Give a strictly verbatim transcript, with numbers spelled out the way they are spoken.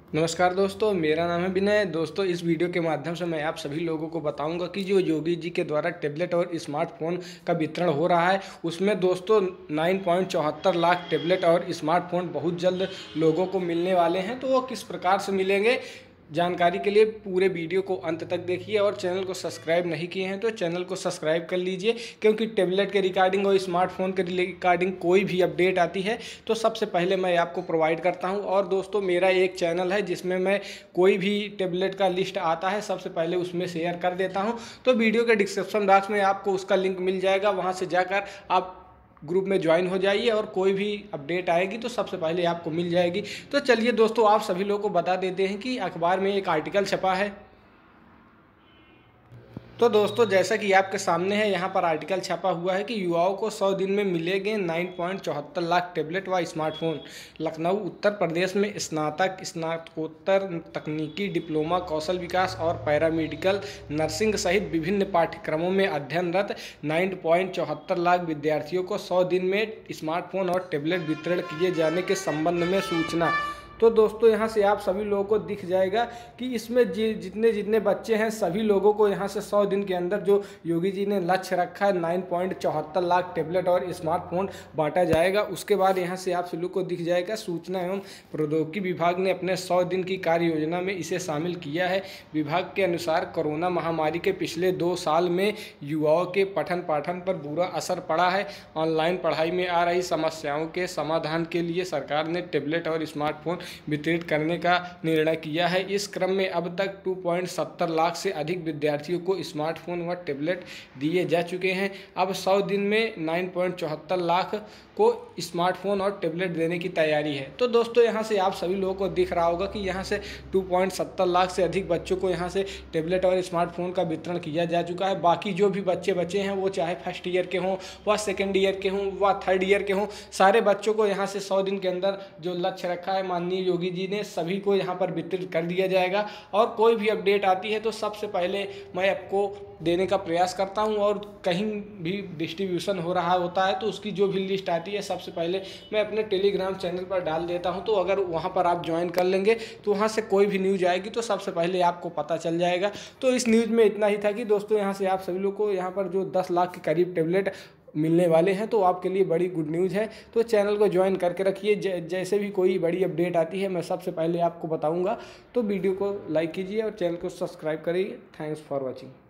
नमस्कार दोस्तों, मेरा नाम है विनय। दोस्तों, इस वीडियो के माध्यम से मैं आप सभी लोगों को बताऊंगा कि जो योगी जी के द्वारा टैबलेट और स्मार्टफोन का वितरण हो रहा है, उसमें दोस्तों नौ पॉइंट चौहत्तर लाख टैबलेट और स्मार्टफोन बहुत जल्द लोगों को मिलने वाले हैं। तो वो किस प्रकार से मिलेंगे, जानकारी के लिए पूरे वीडियो को अंत तक देखिए। और चैनल को सब्सक्राइब नहीं किए हैं तो चैनल को सब्सक्राइब कर लीजिए, क्योंकि टैबलेट के रिगार्डिंग और स्मार्टफोन के रिगार्डिंग कोई भी अपडेट आती है तो सबसे पहले मैं आपको प्रोवाइड करता हूं। और दोस्तों, मेरा एक चैनल है जिसमें मैं कोई भी टैबलेट का लिस्ट आता है सबसे पहले उसमें शेयर कर देता हूं। तो वीडियो के डिस्क्रिप्शन बॉक्स में आपको उसका लिंक मिल जाएगा, वहां से जाकर आप ग्रुप में ज्वाइन हो जाइए और कोई भी अपडेट आएगी तो सबसे पहले आपको मिल जाएगी। तो चलिए दोस्तों, आप सभी लोगों को बता देते हैं कि अखबार में एक आर्टिकल छपा है। तो दोस्तों, जैसा कि आपके सामने है, यहाँ पर आर्टिकल छपा हुआ है कि युवाओं को सौ दिन में मिलेंगे नौ पॉइंट चौहत्तर लाख टैबलेट व स्मार्टफोन। लखनऊ उत्तर प्रदेश में स्नातक, स्नातकोत्तर, तकनीकी, डिप्लोमा, कौशल विकास और पैरामेडिकल नर्सिंग सहित विभिन्न पाठ्यक्रमों में अध्ययनरत नौ पॉइंट चौहत्तर लाख विद्यार्थियों को सौ दिन में स्मार्टफोन और टैबलेट वितरण किए जाने के संबंध में सूचना। तो दोस्तों, यहाँ से आप सभी लोगों को दिख जाएगा कि इसमें जि जितने जितने बच्चे हैं सभी लोगों को यहाँ से सौ दिन के अंदर जो योगी जी ने लक्ष्य रखा है नौ पॉइंट चौहत्तर लाख टैबलेट और स्मार्टफोन बांटा जाएगा। उसके बाद यहाँ से आप सभी लोगों को दिख जाएगा, सूचना एवं प्रौद्योगिकी विभाग ने अपने सौ दिन की कार्य योजना में इसे शामिल किया है। विभाग के अनुसार कोरोना महामारी के पिछले दो साल में युवाओं के पठन पाठन पर बुरा असर पड़ा है। ऑनलाइन पढ़ाई में आ रही समस्याओं के समाधान के लिए सरकार ने टैबलेट और स्मार्टफोन वितरित करने का निर्णय किया है। इस क्रम में अब तक दो पॉइंट सत्तर लाख से अधिक विद्यार्थियों को स्मार्टफोन व टैबलेट दिए जा चुके हैं। अब सौ दिन में नौ पॉइंट चौहत्तर लाख को स्मार्टफोन और टैबलेट देने की तैयारी है। तो दोस्तों, यहाँ से आप सभी लोगों को दिख रहा होगा कि यहाँ से दो पॉइंट सत्तर लाख से अधिक बच्चों को यहाँ से टैबलेट और स्मार्टफोन का वितरण किया जा चुका है। बाकी जो भी बच्चे बचे हैं, वो चाहे फर्स्ट ईयर के हों व सेकेंड ईयर के हों व थर्ड ईयर के हों, सारे बच्चों को यहाँ से सौ दिन के अंदर जो लक्ष्य रखा है माननीय योगी जी ने, सभी को यहाँ पर वितरित कर दिया जाएगा। और कोई भी अपडेट आती है तो सबसे पहले मैं आपको देने का प्रयास करता हूँ। और कहीं भी डिस्ट्रीब्यूशन हो रहा होता है तो उसकी जो भी लिस्ट आती है सबसे पहले मैं अपने टेलीग्राम चैनल पर डाल देता हूँ। तो अगर वहाँ पर आप ज्वाइन कर लेंगे तो वहाँ से कोई भी न्यूज़ आएगी तो सबसे पहले आपको पता चल जाएगा। तो इस न्यूज़ में इतना ही था कि दोस्तों, यहाँ से आप सभी लोग को यहाँ पर जो दस लाख के करीब टैबलेट मिलने वाले हैं तो आपके लिए बड़ी गुड न्यूज़ है। तो चैनल को ज्वाइन करके रखिए, जैसे भी कोई बड़ी अपडेट आती है मैं सबसे पहले आपको बताऊंगा। तो वीडियो को लाइक कीजिए और चैनल को सब्सक्राइब करिए। Thanks for watching.